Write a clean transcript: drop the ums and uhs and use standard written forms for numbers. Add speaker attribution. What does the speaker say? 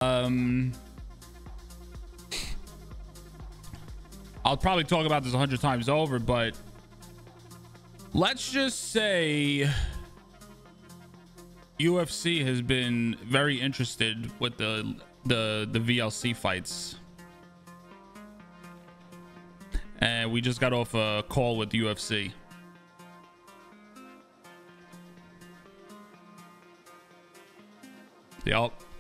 Speaker 1: I'll probably talk about this 100 times over, but let's just say UFC has been very interested with the VLC fights. And we just got off a call with UFC. Yup.